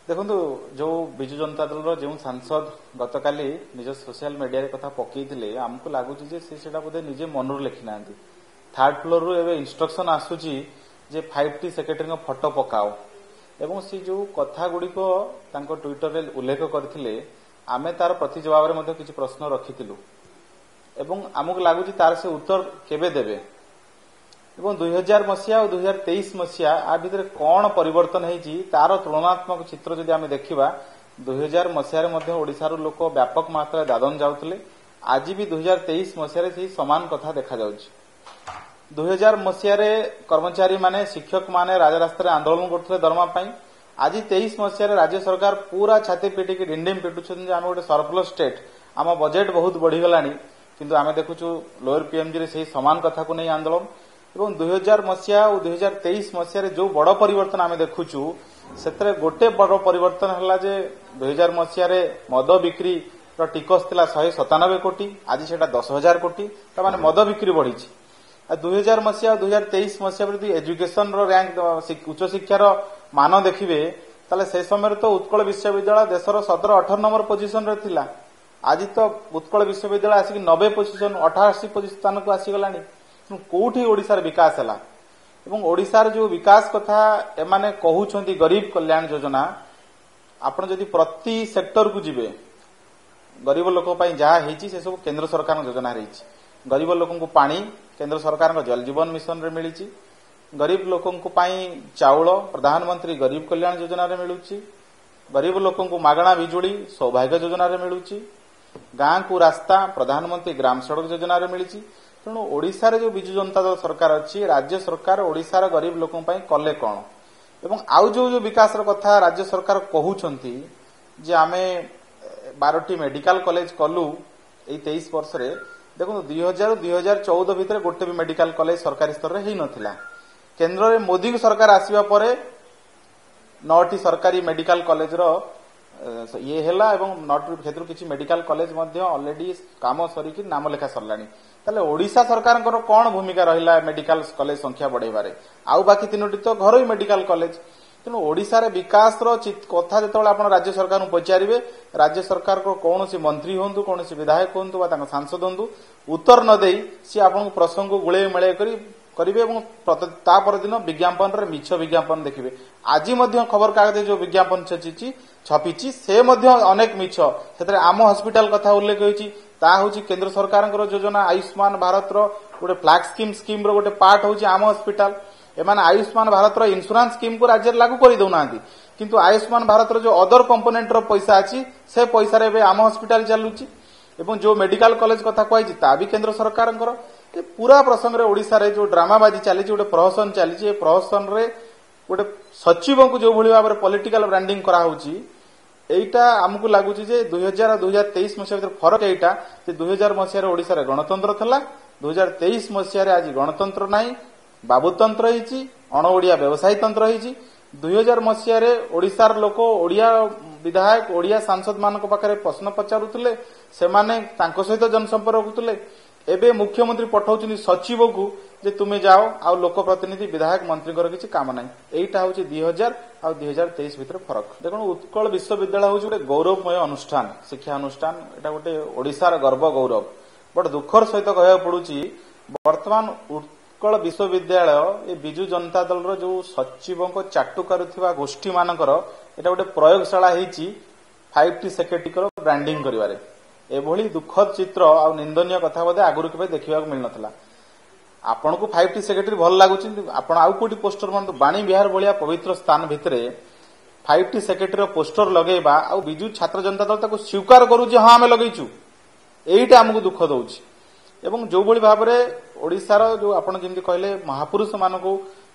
देखो जो विजु जनता दल जो सांसद गतकाली निज सोशल मीडिया कथा पकईले आमको लगुच बोधे निजे मनरू लिखि ना थर्ड फ्लोर रु एवं इन्स्ट्रक्शन आसूची जे 5T सेक्रेटरी फोटो पकाओ एवं सी जो कथा गुड़िक ट्विटर रे उल्लेख करते आमे तार प्रति जवाब में किसी प्रश्न रखिलु एवं आमको लगुच तार से उत्तर केबे देबे एवं 2000 मसीहा और 2023 मसीहा आ भितर कौन परिवर्तन होती तार तुलनात्मक चित्र जदि आम देखा 2000 मसीह ओडिशार लोक व्यापक मात्रा दादन जाउतले आज भी 2023 मसीह से समान कथा देखा जाउछि 2000 मसीह कर्मचारी माने शिक्षक माने राजरास्ता आंदोलन करते दरमा पाई आज 23 मसीह राज्य सरकार पूरा छाती पिटिक डिंडिम पिटुछन आम गोटे सरप्लस स्टेट आम बजेट बहुत बढ़ीगलानी किंतु आम देखुछु लोअर पीएमजी से समान कथा को नहीं आंदोलन एवं 2000 मसीहा और 2023 मसीह जो बड़ परिवर्तन आम देखुछु से गोटे बड़ परिवर्तन है जे 2000 मसीह मद बिक्री टिकस थिला 197 कोटी आज से 10,000 कोटी माने मद बिक्री बढ़ी 2000 मसीहा और 2023 मसीहा एजुकेशन रैंक उच्च शिक्षार मान देखिए ताले से समय तो उत्कल विश्वविद्यालय देशर 17-18 नंबर पोजिशन थिला आज तो उत्कल विश्वविद्यालय आसिक 90 पोजिशन 88 स्थान को आसीगला कोठी ओडिशार विकास है एवं ओडिशार जो विकास कथा एमाने कहउछंती गरीब कल्याण योजना आपण जदि प्रति सेक्टर को जिबे गरीब लोक पई जहा हेची से सब केंद्र सरकार योजना रही गरीब लोकन को पानी केंद्र सरकार जल जीवन मिशन रे मिली गरीब लोकन को पई चाउल प्रधानमंत्री गरीब कल्याण योजना रे मिलुची गरीब लोकन को मागणा बिजुली सौभाग्य योजना रे मिलुची गाँ को रास्ता प्रधानमंत्री ग्राम सड़क योजना रे मिली तेणु ओडिशा रे जो विजु जनता दल सरकार अच्छी राज्य सरकार ओडिशार गरीब लोकों पई कले कौन एवं आउ जो विकास कथा राज्य सरकार कहउछंती जे आमे 12टी मेडिकल कॉलेज कलु एई 23 वर्ष रे देखो 2000-2014 भितर गोटे भी मेडिकल कॉलेज सरकारी स्तर रे ही नथिला केंद्र रे मोदी सरकार आसीबा परे 9टी सरकारी मेडिकल कॉलेज रो ये हैला एवं 9टी क्षेत्र किछि मेडिकल कॉलेज मध्ये ऑलरेडी काम सरिकी नाम लेखा सरलानी ताले ओडिशा सरकार कौन भूमिका रहिला मेडिकल कॉलेज संख्या बढ़ेबारे आउ बाकी 3टी तो घरोई मेडिकल कॉलेज तेणु ओडिशा रे विकास रो कथा जतबेले आपण राज्य सरकार को पचारिबे राज्य सरकार को कौन सी मंत्री होंतु कौन सी विधायक होंतु बा सांसद होंतु उत्तर न देई सी आपण प्रसंग को गुळे मेळे करी करिवे एवं ता पर दिन विज्ञापन रे मिछ विज्ञापन देखिबे आज मध्य खबर कागज जो विज्ञापन छपिची से मध्य अनेक मिछ सेतरे आम हॉस्पिटल कथा उल्लेख होईची ता होची केंद्र सरकार योजना आयुष्मान भारत रो गोटे फ्लैग स्कीम रो गोटे पार्ट होची आम हॉस्पिटल एमाने आयुष्मान भारत रो इंश्योरेंस स्कीम को राज्य लागू करि दउनांती किंतु आयुष्मान भारत रो जो अदर कंपोनेंट रो पैसा अछि से पैसा रे आम हॉस्पिटल चलुची एवं जो मेडिकल कॉलेज कथा कहैछि ता भी केंद्र सरकार पूरा प्रसंग रे ओडिशा रे जो ड्रामाबाजी चली गोटे प्रहसन चली प्रहसन रे गोटे सचिव को जो भली भाव पॉलिटिकल ब्रांडिंग करा होची एटा आमको लगुच 2000 और 2023 मसीह भीतर फरक एटा 2000 मसीह ओडिशा रे गणतंत्र थला 2023 मसीह आज गणतंत्र नाही बाबुतंत्र होईची अण ओडिया व्यवसायी तंत्र होईची 2000 मसीह ओडिशार लोक ओडिया विधायक ओडिया सांसद मान पाखे प्रश्न पचारुले से सहित जनसंपर्क करते एबे मुख्यमंत्री पठाउछनी सचिव को जे तुमे जाओ आ लोक प्रतिनिधि विधायक मंत्री किसी काम ना एटा हूँ 2000 और 2023 भीतर फरक देखो उत्कल विश्वविद्यालय हूँ गोटे गौरवमय अनुष्ठान शिक्षा अनुष्ठान एटा गोटे ओडिशार गर्व गौरव बट दुखर सहित कह पड़ुची वर्तमान उत्कल विश्वविद्यालय ए विजु जनता दल जो सचिव को चाटु करुवा गोष्ठी मानकर एटा गोटे प्रयोगशाला होईची 5T सेक्रेटरी ब्रांडिंग करिवारे एभली दुखद चित्र आ निंदनीय कथा बोधे आगुरी केबे देखिबा मिल नथला आपण को 5T सेक्रेटरी भल लागुची आपण आउ कोटी पोस्टर मन बाणी बिहार भलिया पवित्र स्थान भितरे 5T सेक्रेटरी पोस्टर लगेबा आ बिजु छात्र जनता दल ताको स्वीकार करू जे हां हमें लगेइछु एइटा हमकु दुख दउची एवं जो भली भाबरे ओडिसा रो जो आपण जेमति कहले महापुरुष मानको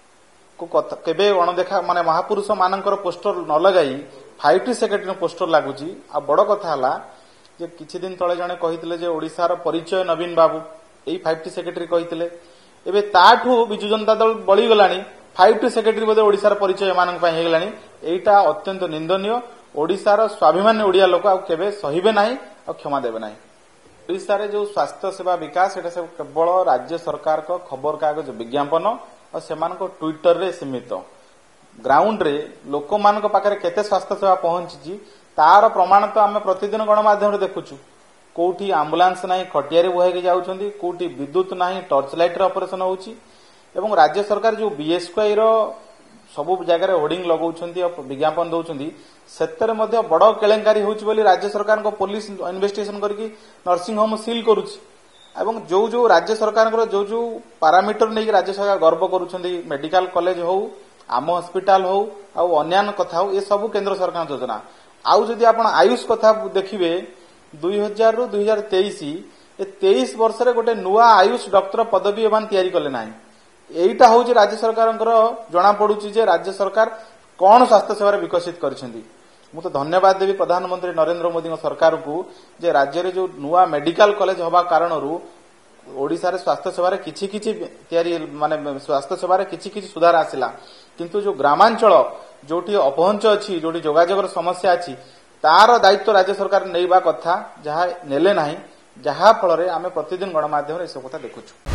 को केबे अणदेखा माने महापुरुष मानकर पोस्टर न लगाई 5T सेक्रेटरी पोस्टर लागुची आ बड़ कथा हला जे किछि दिन तळे जणे कहितले जे ओडिसार परिचय नवीन बाबू एई 5T सेक्रेटरी कहितले एबे ताठू बिजु जनता दल बळी गलानी 5T सेक्रेटरी बोधे ओडिसार परिचय एमानक पई हे गलानी एइटा अत्यंत निंदनीय ओडिसार स्वाभिमानी ओडिया लोक आ केबे सहिबे नाही आ क्षमा देबे नाही ओडिसा रे जो स्वास्थ्य सेवा विकास एटा सब केवल राज्य सरकार को खबर कागज विज्ञापन और सेमान को ट्विटर रे सीमित ग्राउंड रे लोक मान पाखे केते स्वास्थ्य सेवा पहुंची तार प्रमाण तो आम प्रतिदिन गणमाध्यम देखुचु। कोठी आंबुलांस नहीं खटिया बुहाई जाउछंती, कोठी विद्युत नहीं टर्च लाइट ऑपरेशन होउची एवं राज्य सरकार जो बीएसक्यूआई रो सबु जगह होर्डिंग लगाउछंती और विज्ञापन दउछंती सेतरे मध्ये बड़ केलेंकारी होउची बोली राज्य सरकार को पुलिस इन्वेस्टिगेशन करके नर्सिंग होम सील करूची। एवं जो जो राज्य सरकार जो जो पारामीटर नहीं राज्य सरकार गर्व करूछंती मेडिकल कॉलेज हो आम हॉस्पिटल हो आ अन्य कथा हो ये सब केंद्र सरकार योजना। आउ जदि आपण आयुष कथा देखिबे 2000 रु 2023 ए 23 वर्ष रे गोटे नुआ आयुष डॉक्टर पदवी एमान तयारी कले नाही। एईटा होउची राज्य सरकारंकर जना पडुची जे राज्य सरकार कोन स्वास्थ्य सेवा विकसित करिसेंती। मु तो धन्यवाद देवी प्रधानमंत्री नरेंद्र मोदी सरकार को जे राज्य रे जो नुआ मेडिकल कॉलेज होबा कारणरू ओडिसा रे स्वास्थ्य सेवा रे किछि किछि तयारी माने स्वास्थ्य सेवा रे किछि किछि सुधार आसिला। किंतु जो ग्रामांचल जोठी अपहंच अछि जोठी जोगाजोगर समस्या अछि तार दायित्व राज्य सरकार नैबा कथा जहा नेले नाही, जहा फल रे आमे प्रतिदिन गणमाध्यम रे सब कथा देखुछु।